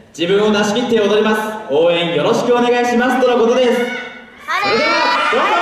自分を出し切って踊ります。応援よろしくお願いしますとのことです。それではどうぞ。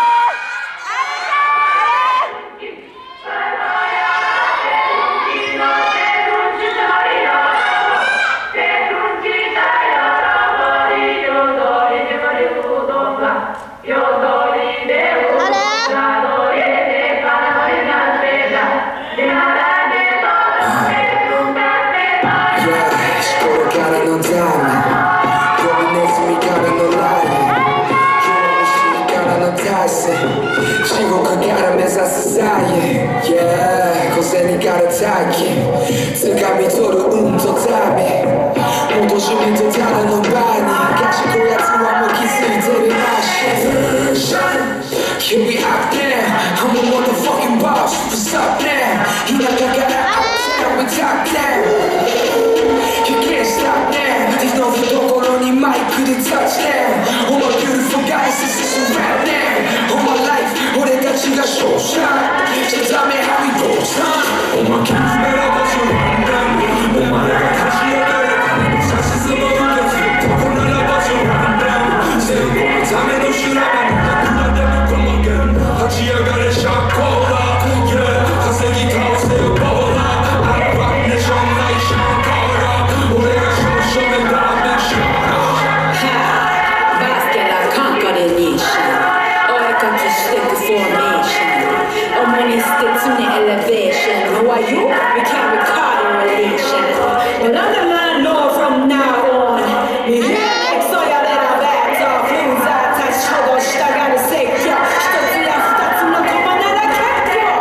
地獄から目指すサイエン、小銭から大金掴み取る運と旅元締めとただの場に賢いやつはもう気づいてるらしい。Here we out there, I'm a motherfucking boss, what's up now? 田舎から uptown, we top down. You can't stop now, there's no 懐にマイクで touchdown. All my beautiful guys, this is a rap now. All my life, 俺たちが勝者じゃダメ how we go son。 おまけにならばその判断お前が立ち上がれ金の差し進む受け継ぐとこならばその判断成功のための修羅場の楽なでもこの弦立ち上がれシャッコーラー稼ぎ倒せよボーラーアルバネーションナイションコーラー俺が正正面ダメショーバスケラカンカレニーションStick formation, a money stick to the elevation. Who are you? We can't record a relation. But I'm the man know from now on. We hear like so y'all let our back off. Who's that touch trouble? Shit, I gotta say, yo. Stop to that, stop to no come on, I can't go.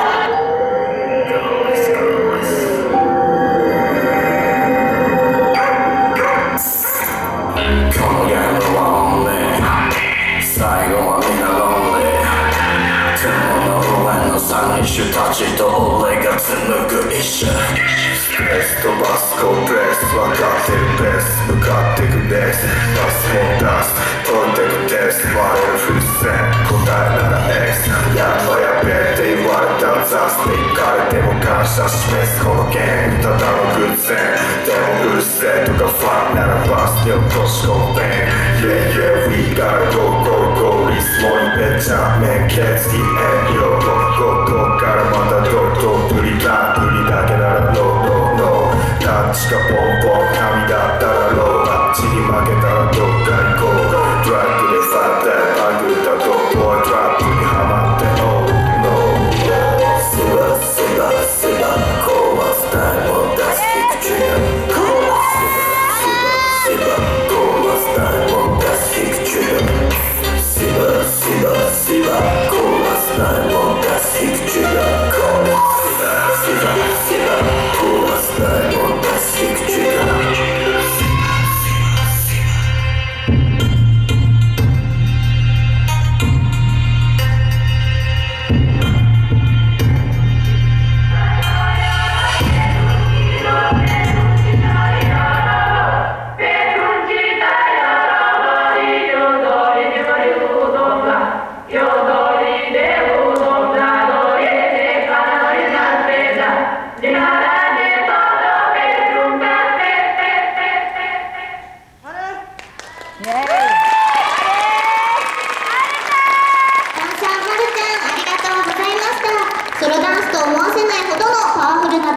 Come again, lonely. Saigon in a lonely.三人種たちと俺が紡ぐ一種ストレス飛ばすコープレス分かってるベース向かってくベースパスも出す解いてくテスト割れる風船答えなら X やっぱやべえって言われたらザスでいかれても感謝示すこのゲームただの偶然でもうるせえとかファンならバスで落とし込んで Yeah yeah we gotta go go go リスモにべちゃ面ケツにエンヨーどっからまたどっとプリだけならノーノーノータッチがポンポン髪